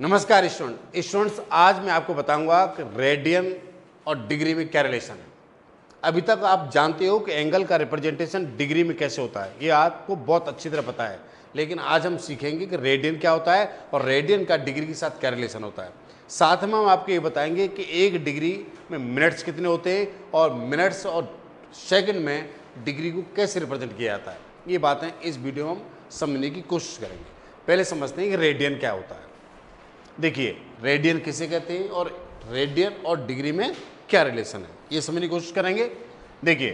नमस्कार स्टूडेंट्स, आज मैं आपको बताऊंगा कि रेडियन और डिग्री में क्या रिलेशन है। अभी तक आप जानते हो कि एंगल का रिप्रेजेंटेशन डिग्री में कैसे होता है, ये आपको बहुत अच्छी तरह पता है। लेकिन आज हम सीखेंगे कि रेडियन क्या होता है और रेडियन का डिग्री के साथ क्या रिलेशन होता है। साथ में हम आपको ये बताएंगे कि एक डिग्री में मिनट्स कितने होते हैं और मिनट्स और सेकंड में डिग्री को कैसे रिप्रेजेंट किया जाता है। ये बातें इस वीडियो में हम समझने की कोशिश करेंगे। पहले समझते हैं कि रेडियन क्या होता है। देखिए, रेडियन किसे कहते हैं और रेडियन और डिग्री में क्या रिलेशन है, ये समझने की कोशिश करेंगे। देखिए,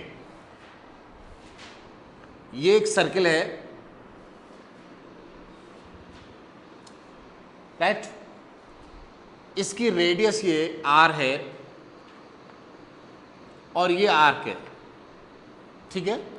ये एक सर्किल है, राइट। इसकी रेडियस ये आर है और ये आर्क है, ठीक है।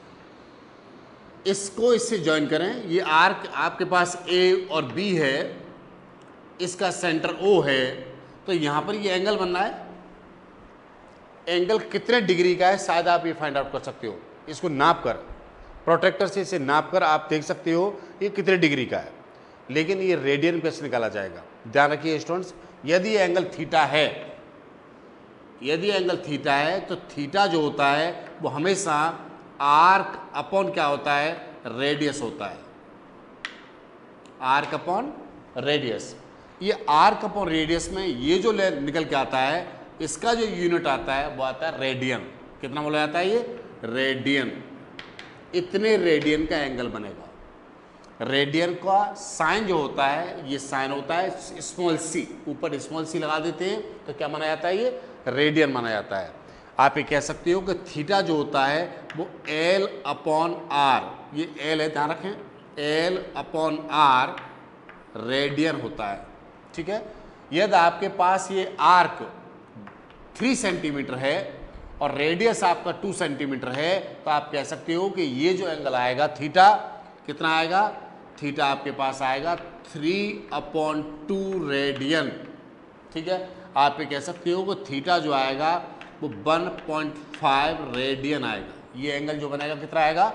इसको इससे ज्वाइन करें। ये आर्क आपके पास ए और बी है, इसका सेंटर ओ है, तो यहां पर ये एंगल बनना है। एंगल कितने डिग्री का है शायद आप ये फाइंड आउट कर सकते हो। इसको नाप कर, प्रोट्रैक्टर से इसे नाप कर आप देख सकते हो ये कितने डिग्री का है। लेकिन ये रेडियन पे से निकाला जाएगा। ध्यान रखिए स्टूडेंट्स, यदि एंगल थीटा है, यदि एंगल थीटा है तो थीटा जो होता है वो हमेशा आर्क अपॉन क्या होता है, रेडियस होता है। Arc upon radius. ये आर्क अपॉन रेडियस में ये जो निकल के आता है, इसका जो यूनिट आता है वो आता है रेडियन। कितना बोला जाता है ये, रेडियन। इतने रेडियन का एंगल बनेगा। रेडियन का साइन जो होता है, ये साइन होता है स्मॉल सी, ऊपर स्मॉल सी लगा देते हैं तो क्या माना जाता है, ये रेडियन माना जाता है। आप ये कह सकते हो कि थीटा जो होता है वो एल अपॉन आर, ये एल है, ध्यान रखें, एल अपॉन आर रेडियन होता है, ठीक है। यदि आपके पास ये आर्क 3 सेंटीमीटर है और रेडियस आपका 2 सेंटीमीटर है, तो आप कह सकते हो कि ये जो एंगल आएगा थीटा, कितना आएगा, थीटा आपके पास आएगा 3/2 रेडियन, ठीक है। आप ये कह सकते हो कि थीटा जो आएगा वो 1.5 रेडियन आएगा। ये एंगल जो बनेगा कितना आएगा,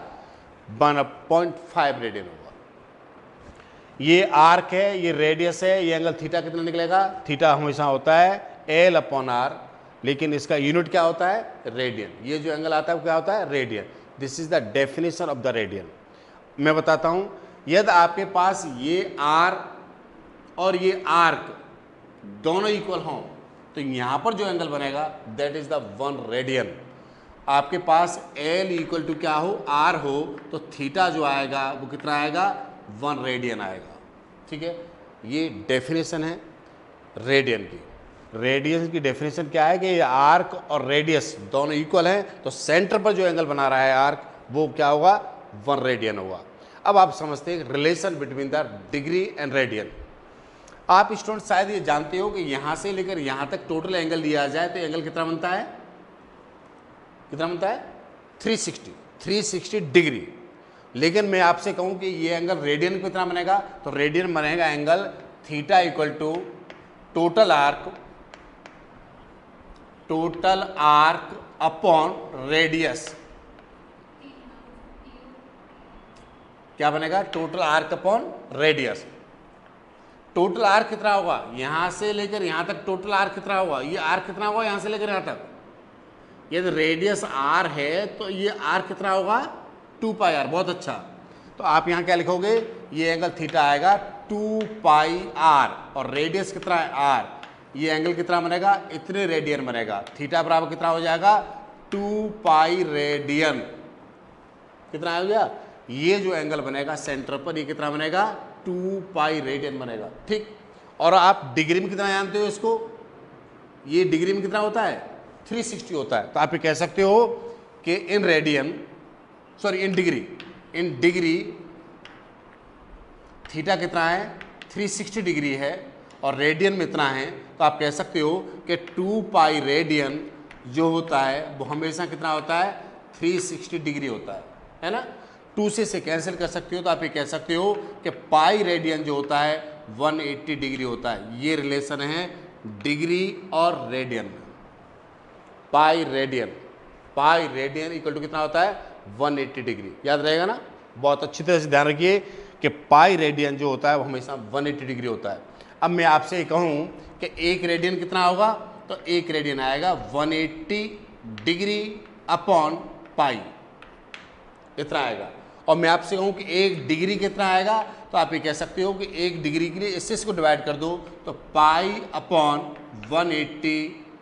1.5 रेडियन होगा। ये आर्क है, ये रेडियस है, ये एंगल थीटा कितना निकलेगा, थीटा हमेशा होता है एल अपॉन आर, लेकिन इसका यूनिट क्या होता है, रेडियन। ये जो एंगल आता है वो क्या होता है, radian. This is the definition of the radian. मैं बताता हूं, यदि आपके पास ये आर और ये आर्क दोनों इक्वल हों तो यहां पर जो एंगल बनेगा दैट इज द 1 रेडियन। आपके पास एल इक्वल टू क्या हो, आर हो, तो थीटा जो आएगा वो कितना आएगा, 1 रेडियन आएगा, ठीक है। ये डेफिनेशन है रेडियन की। रेडियन की डेफिनेशन क्या है कि ये आर्क और रेडियस दोनों इक्वल हैं, तो सेंटर पर जो एंगल बना रहा है आर्क वो क्या होगा, 1 रेडियन होगा। अब आप समझते हैं relation between the degree and radian. आप स्टूडेंट शायद ये जानते हो कि यहां से लेकर यहां तक टोटल एंगल दिया जाए तो एंगल कितना बनता है, कितना बनता है, 360 डिग्री। लेकिन मैं आपसे कहूं कि ये एंगल रेडियन कितना बनेगा, तो रेडियन बनेगा angle theta equal to total arc upon radius. क्या बनेगा, total arc upon radius. Total arc कितना होगा, यहां से लेकर यहां तक टोटल आर्क कितना होगा, ये आर्क कितना होगा यहां से लेकर यहां तक। यदि रेडियस आर है तो ये आर्क कितना होगा, 2 पाई आर। बहुत अच्छा, तो आप यहां क्या लिखोगे, ये एंगल थीटा आएगा 2 पाई आर और रेडियस कितना है, आर। ये एंगल कितना बनेगा, इतने रेडियन बनेगा। थीटा बराबर कितना हो जाएगा, 2 पाई रेडियन। कितना हो गया, ये जो एंगल बनेगा सेंटर पर ये कितना बनेगा, 2 पाई रेडियन बनेगा, ठीक। और आप डिग्री में कितना जानते हो इसको, ये डिग्री में कितना होता है, 360 होता है। तो आप ये कह सकते हो कि in radian, sorry in degree theta कितना है, 360 डिग्री है और रेडियन में इतना है। तो आप कह सकते हो कि 2 पाई रेडियन जो होता है वो हमेशा कितना होता है, 360 डिग्री होता है ना। 2 से कैंसिल कर सकते हो, तो आप ये कह सकते हो कि पाई रेडियन जो होता है 180 डिग्री होता है। ये रिलेशन है डिग्री और रेडियन में। पाई रेडियन इक्वल टू कितना होता है, 180 डिग्री। याद रहेगा ना, बहुत अच्छी तरह से ध्यान रखिए कि पाई रेडियन जो होता है वो हमेशा 180 डिग्री होता है। अब मैं आपसे कहूं कि एक रेडियन कितना होगा, तो एक रेडियन आएगा 180 डिग्री अपॉन पाई, इतना आएगा। और मैं आपसे कहूं कि एक डिग्री कितना आएगा, तो आप ये कह सकते हो कि एक डिग्री के लिए इसको डिवाइड कर दो तो पाई अपॉन 180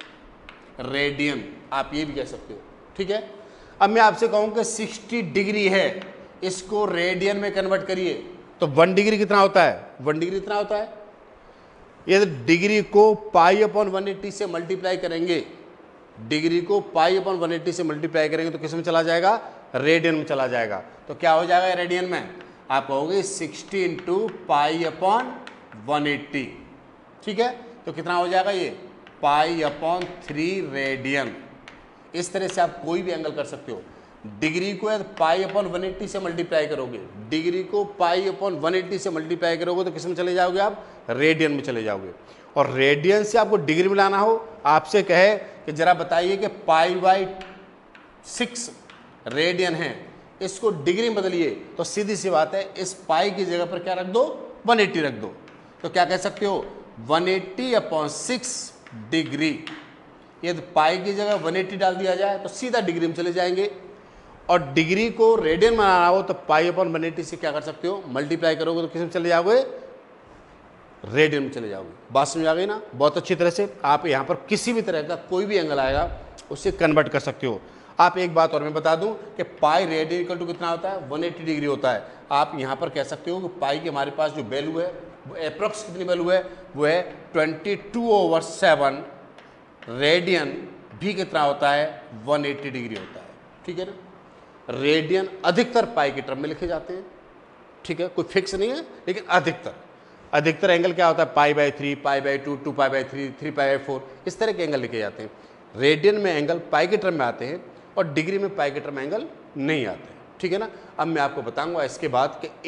रेडियन, आप ये भी कह सकते हो, ठीक है। अब मैं आपसे कहूं कि 60 डिग्री है, इसको रेडियन में कन्वर्ट करिए, तो 1 डिग्री कितना होता है, 1 डिग्री कितना होता है, ये डिग्री को पाई अपॉन 180 से मल्टीप्लाई करेंगे, डिग्री को पाई अपॉन 180 से मल्टीप्लाई करेंगे तो किस में चला जाएगा, रेडियन में चला जाएगा। तो क्या हो जाएगा रेडियन में, आप कहोगे 60 इंटू पाई अपॉन 180, ठीक है। तो कितना हो जाएगा ये, पाई अपॉन 3 रेडियन। इस तरह से आप कोई भी एंगल कर सकते हो। डिग्री को पाई अपॉन 180 से मल्टीप्लाई करोगे, डिग्री को पाई अपॉन 180 से मल्टीप्लाई करोगे तो किस में चले जाओगे आप, रेडियन में चले जाओगे। और रेडियन से आपको डिग्री में लाना हो, आपसे कहे कि जरा बताइए कि पाई बाई 6 रेडियन है, इसको डिग्री में बदलिए, तो सीधी सी बात है इस पाई की जगह पर क्या रख दो, 180 रख दो। तो क्या कह सकते हो, 180 अपॉन 6 डिग्री। यदि पाई की जगह 180 डाल दिया जाए तो सीधा डिग्री में चले जाएंगे। और डिग्री को रेडियन में आना हो तो पाई अपॉन 180 से क्या कर सकते हो, मल्टीप्लाई करोगे तो किस में चले जाओगे, रेडियन में चले जाओगे। बात समझ आ गई ना, बहुत अच्छी तरह से। आप यहाँ पर किसी भी तरह का कोई भी एंगल आएगा उससे कन्वर्ट कर सकते हो। आप एक बात और मैं बता दूं कि पाई रेडियन इक्वल टू कितना होता है, 180 डिग्री होता है। आप यहाँ पर कह सकते हो कि पाई की हमारे पास जो वैल्यू है वो अप्रॉक्स कितनी वैल्यू है, वो है 22/7 रेडियन भी कितना होता है, 180 डिग्री होता है, ठीक है ना। रेडियन अधिकतर पाई के टर्म में लिखे जाते हैं, ठीक है, कोई फिक्स नहीं है, लेकिन अधिकतर एंगल क्या होता है, pi by 3, pi by 2, 2 pi by 3, 3 pi by 4, इस तरह के एंगल लिखे जाते हैं। रेडियन में एंगल पाई के टर्म में आते हैं और डिग्री में पाई के टर्म में एंगल नहीं आते, ठीक है ना। अब मैं आपको बताऊंगा इसके बाद कि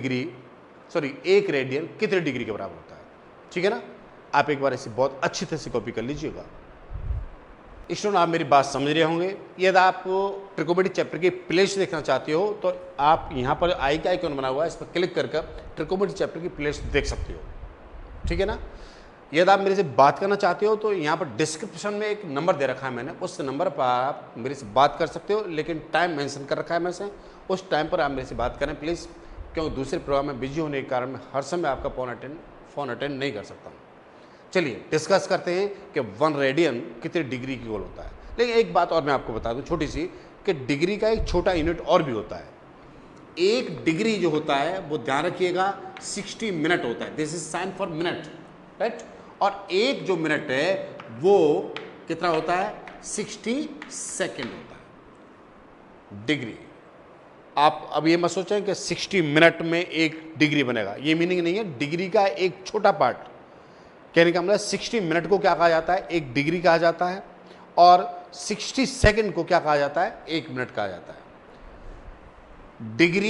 एक रेडियन कितने डिग्री के बराबर होता है, ठीक है ना। आप एक बार इसे बहुत अच्छी तरह से कॉपी कर लीजिएगा। स्टूडेंट आप मेरी बात समझ रहे होंगे। यदि आप ट्रिकोमेट्री चैप्टर की प्लेलिस्ट देखना चाहते हो तो आप यहाँ पर आई का आइकॉन बना हुआ है, इस पर क्लिक कर ट्रिकोमेट्री चैप्टर की प्लेलिस्ट देख सकते हो, ठीक है ना। यदि आप मेरे से बात करना चाहते हो तो यहाँ पर डिस्क्रिप्शन में एक नंबर दे रखा है मैंने, उस नंबर पर आप मेरे से बात कर सकते हो, लेकिन टाइम मेंशन कर रखा है मैं से, उस टाइम पर आप मेरे से बात करें प्लीज़, क्योंकि दूसरे प्रोग्राम में बिजी होने के कारण मैं हर समय आपका फ़ोन अटेंड नहीं कर सकता हूँ। चलिए डिस्कस करते हैं कि 1 रेडियन कितने डिग्री की गोल होता है। लेकिन एक बात और मैं आपको बता दूं छोटी सी, कि डिग्री का एक छोटा यूनिट और भी होता है। एक डिग्री जो होता है वो ध्यान रखिएगा 60 मिनट होता है, this is sign for minute, right. और एक जो मिनट है वो कितना होता है, 60 सेकेंड होता है डिग्री। आप अब ये मत सोचें कि 60 मिनट में एक डिग्री बनेगा, ये मीनिंग नहीं है। डिग्री का एक छोटा पार्ट, कहने का मतलब 60 मिनट को क्या कहा जाता है, एक डिग्री कहा जाता है, और 60 सेकंड को क्या कहा जाता है, 1 मिनट कहा जाता है। डिग्री,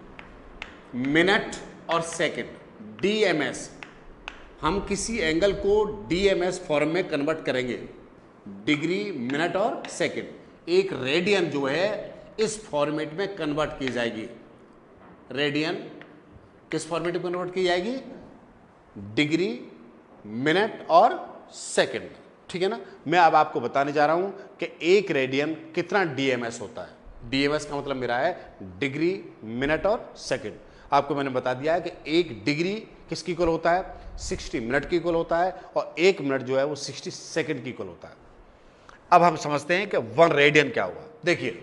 मिनट और सेकंड, डीएमएस, हम किसी एंगल को डीएमएस फॉर्म में कन्वर्ट करेंगे, डिग्री, मिनट और सेकंड। एक रेडियन जो है इस फॉर्मेट में कन्वर्ट की जाएगी। रेडियन किस फॉर्मेट में कन्वर्ट की जाएगी, डिग्री, मिनट और सेकंड, ठीक है ना। मैं अब आपको बताने जा रहा हूं कि एक रेडियन कितना डीएमएस होता है। डीएमएस का मतलब मेरा है डिग्री, मिनट और सेकंड। आपको मैंने बता दिया है कि एक डिग्री किसकी इक्वल होता है, 60 मिनट की इक्वल होता है, और 1 मिनट जो है वो 60 सेकंड की इक्वल होता है। अब हम समझते हैं कि 1 रेडियन क्या हुआ। देखिए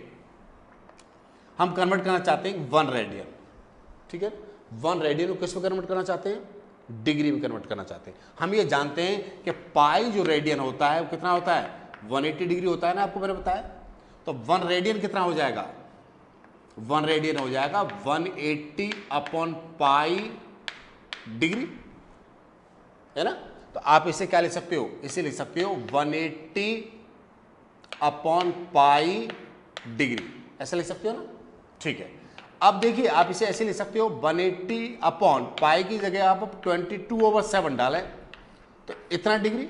हम कन्वर्ट करना चाहते हैं 1 रेडियन, ठीक है। 1 रेडियन को किस में कन्वर्ट करना चाहते हैं, डिग्री में कन्वर्ट करना चाहते हैं। हम ये जानते हैं कि पाई जो रेडियन होता है वो कितना होता है, 180 डिग्री होता है ना, आपको मैंने बताया। तो 1 रेडियन कितना हो जाएगा, 1 रेडियन हो जाएगा 180 अपॉन पाई डिग्री, है ना। तो आप इसे क्या लिख सकते हो, इसे लिख सकते हो 180 अपॉन पाई डिग्री, ऐसा लिख सकते हो ना, ठीक है। अब देखिए आप इसे ऐसे लिख सकते हो 180 अपॉन पाई की जगह आप 22/7 डालें तो इतना डिग्री,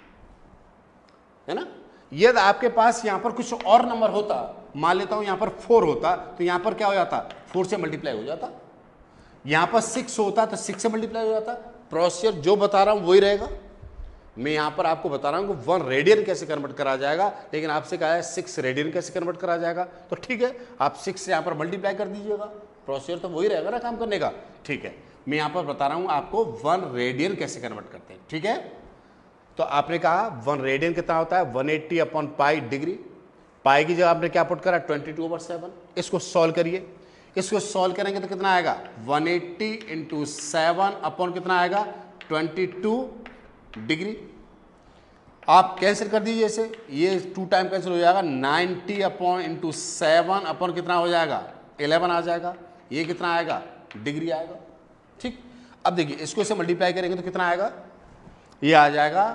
है ना। यदि आपके पास यहां पर कुछ और नंबर होता, मान लेता हूं यहां पर 4 होता, तो यहां पर क्या हो जाता, 4 से मल्टीप्लाई हो जाता। यहां पर 6 होता तो 6 से मल्टीप्लाई हो जाता, प्रोसीजर जो बता रहा हूं वही रहेगा। मैं यहां पर आपको बता रहा हूं कि 1 रेडियन कैसे कन्वर्ट करा जाएगा, लेकिन आपसे कहा है 6 रेडियन कैसे कन्वर्ट करा जाएगा। तो ठीक है, आप 6 से यहां पर मल्टीप्लाई कर दीजिएगा, प्रोसीजर तो वही रहेगा ना काम करने का। ठीक है, मैं यहां पर बता रहा हूं आपको 1 रेडियन कैसे कन्वर्ट करते हैं। ठीक है, तो आपने कहा 1 रेडियन कितना होता है 180 अपॉन पाई डिग्री। पाई की जगह आपने क्या पुट करा 22/7। इसको सॉल्व करिए, इसको सॉल्व करेंगे तो कितना आएगा 180 इंटू 7 अपॉन कितना आएगा 22 डिग्री। आप कैंसिल कर दीजिए इसे, ये 2 टाइम कैंसिल हो जाएगा, 90 अपॉन इंटू 7 अपॉन कितना हो जाएगा 11 आ जाएगा। ये कितना आएगा डिग्री आएगा। ठीक, अब देखिए इसको इसे मल्टीप्लाई करेंगे तो कितना आएगा, ये आ जाएगा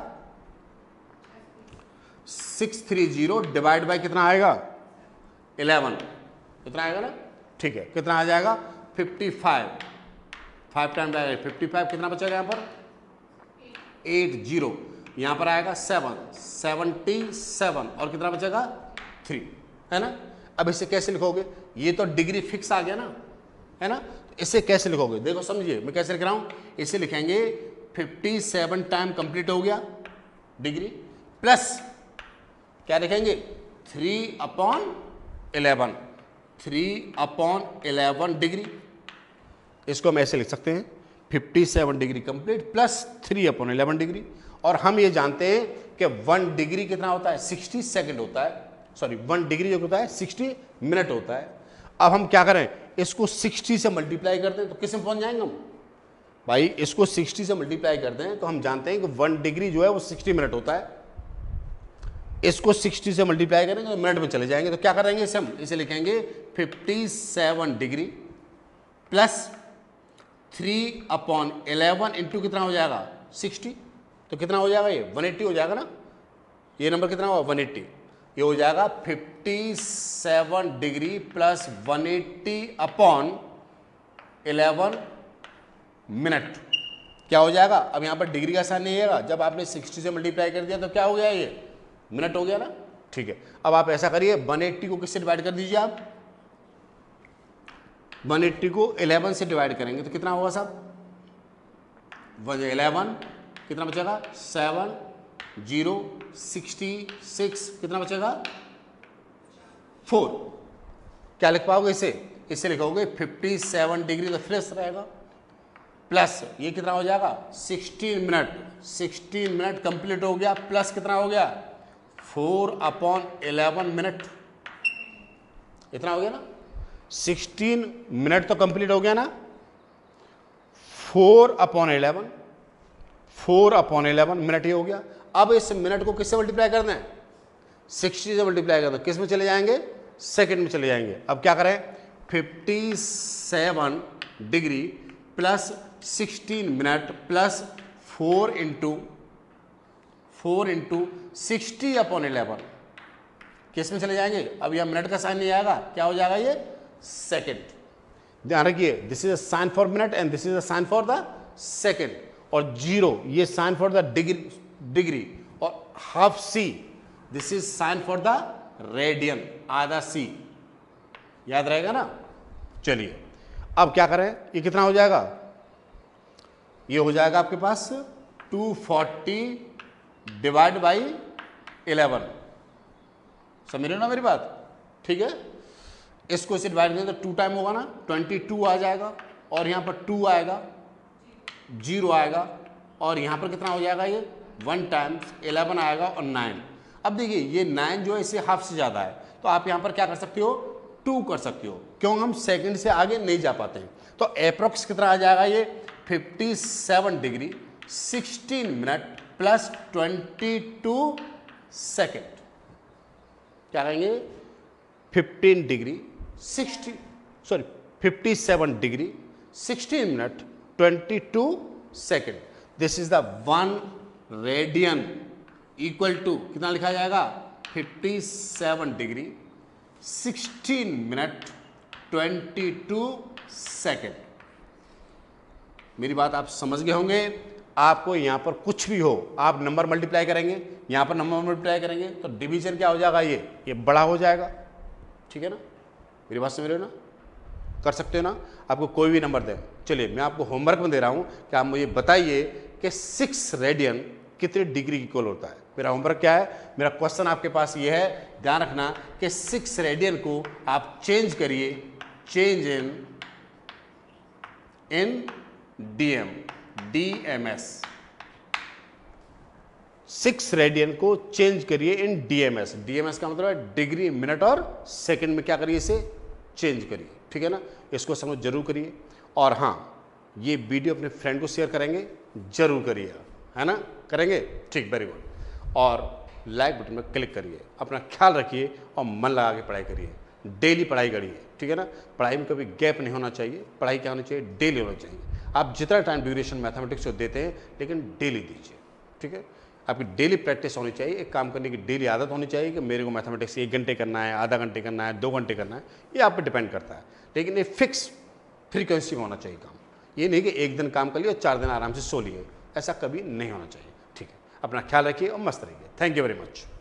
630 डिवाइड बाई कितना आएगा 11, कितना आएगा ना। ठीक है, कितना आ जाएगा 55, 5 टाइम बाई 55 कितना बचेगा यहाँ पर 80, यहाँ पर आएगा 7, 77 और कितना बचेगा 3, है ना। अब इसे कैसे लिखोगे, ये तो डिग्री फिक्स आ गया ना, है ना। इसे कैसे लिखोगे देखो समझिए, मैं कैसे लिख रहा हूँ। इसे लिखेंगे 57 टाइम कंप्लीट हो गया डिग्री, प्लस क्या लिखेंगे 3/11, 3/11 डिग्री। इसको हम ऐसे लिख सकते हैं 57 डिग्री कंप्लीट प्लस 3/11 डिग्री। और हम ये जानते हैं कि 1 डिग्री कितना होता है 60 सेकंड होता है, सॉरी 1 डिग्री जो होता है 60 मिनट होता है। अब हम क्या करें, इसको 60 से मल्टीप्लाई करते हैं तो किस में पहुंच जाएंगे हम भाई, इसको 60 से मल्टीप्लाई करते हैं तो हम जानते हैं कि 1 डिग्री जो है वो 60 मिनट होता है। इसको 60 से मल्टीप्लाई करेंगे तो मिनट में चले जाएंगे। तो क्या करेंगे इसे हम, इसे लिखेंगे 57 डिग्री प्लस 3/11 इंटू कितना हो जाएगा 60, तो कितना हो जाएगा ये 180 हो जाएगा ना। ये नंबर कितना होगा 180, ये हो जाएगा 57 डिग्री प्लस 180/11 मिनट। क्या हो जाएगा, अब यहाँ पर डिग्री का साइन नहीं आएगा, जब आपने 60 से मल्टीप्लाई कर दिया तो क्या हो गया ये मिनट हो गया ना। ठीक है, अब आप ऐसा करिए 180 को किससे डिवाइड कर दीजिए आप, 180 को 11 से डिवाइड करेंगे तो कितना होगा साहब 11 कितना बचेगा 7 0 66 कितना बचेगा 4। क्या लिख पाओगे इसे, इसे लिखोगे 57 डिग्री तो फ्रेश रहेगा, प्लस ये कितना हो जाएगा 16 मिनट, 16 मिनट कंप्लीट हो गया, प्लस कितना हो गया 4/11 मिनट, इतना हो गया ना। 16 मिनट तो कंप्लीट हो गया ना, 4/11, 4/11 मिनट ही हो गया। अब इस मिनट को किससे मल्टीप्लाई करना है 60 से मल्टीप्लाई करना है, किस में चले जाएंगे सेकंड में चले जाएंगे। अब क्या करें 57 degree plus 16 minute plus 4 into 60/11 किस में चले जाएंगे। अब यह मिनट का साइन नहीं आएगा, क्या हो जाएगा ये सेकंड। ध्यान रखिए this is a sign for minute and this is a sign for the second, और 0 ये साइन फॉर द डिग्री और half C this is sign for the radian, आधा सी, याद रहेगा ना। चलिए अब क्या करें, ये कितना हो जाएगा, ये हो जाएगा आपके पास 240 डिवाइड बाई 11। समझ रहे हो ना मेरी बात, ठीक है। इसको इसे डिवाइड करें तो 2 टाइम होगा ना, 22 आ जाएगा और यहाँ पर 2 आएगा, 0 आएगा और यहाँ पर कितना हो जाएगा ये 1 टाइम्स 11 आएगा और 9। अब देखिए ये 9 जो है इसे हाफ से ज़्यादा है, तो आप यहाँ पर क्या कर सकते हो 2 कर सकते हो, क्यों हम सेकंड से आगे नहीं जा पाते हैं। तो अप्रॉक्स कितना आ जाएगा ये 57 डिग्री 16 मिनट प्लस 22 सेकेंड, क्या कहेंगे 15 degree 57 degree 16 minute 22 second. This is the 1 radian equal to कितना लिखा जाएगा 57 डिग्री 16 मिनट 22 सेकेंड। मेरी बात आप समझ गए होंगे। आपको यहां पर कुछ भी हो आप नंबर मल्टीप्लाई करेंगे, यहां पर नंबर मल्टीप्लाई करेंगे तो डिवीजन क्या हो जाएगा, ये बड़ा हो जाएगा, ठीक है ना। मेरी बात समझ रहे हो ना। कर सकते हो ना, आपको कोई भी नंबर दे। चलिए मैं आपको होमवर्क में दे रहा हूं कि आप मुझे बताइए कि 6 रेडियन कितने डिग्री इक्वल होता है। मेरा होमवर्क क्या है, मेरा क्वेश्चन आपके पास ये है, ध्यान रखना कि 6 रेडियन को आप चेंज करिए, चेंज इन डीएमएस। 6 रेडियन को चेंज करिए इन डीएमएस। डीएमएस का मतलब है डिग्री मिनट और सेकंड में क्या करिए, इसे चेंज करिए, ठीक है ना। इसको समझ जरूर करिए। और हाँ, ये वीडियो अपने फ्रेंड को शेयर करेंगे, जरूर करिएगा, है ना, करेंगे, ठीक, वेरी गुड। और लाइक बटन में क्लिक करिए, अपना ख्याल रखिए और मन लगा के पढ़ाई करिए, डेली पढ़ाई करिए, ठीक है ना। पढ़ाई में कभी गैप नहीं होना चाहिए, पढ़ाई क्या होनी चाहिए, डेली होना चाहिए। आप जितना टाइम ड्यूरेशन मैथमेटिक्स को देते हैं, लेकिन डेली दीजिए, ठीक है। आपकी डेली प्रैक्टिस होनी चाहिए, एक काम करने की डेली आदत होनी चाहिए कि मेरे को मैथमेटिक्स 1 घंटे करना है, आधा घंटे करना है, 2 घंटे करना है, ये आप पे डिपेंड करता है। लेकिन ये फिक्स फ्रीक्वेंसी में होना चाहिए काम। ये नहीं कि एक दिन काम कर लिया और 4 दिन आराम से सो लिए, ऐसा कभी नहीं होना चाहिए, ठीक है। अपना ख्याल रखिए और मस्त रहिए। Thank you very much.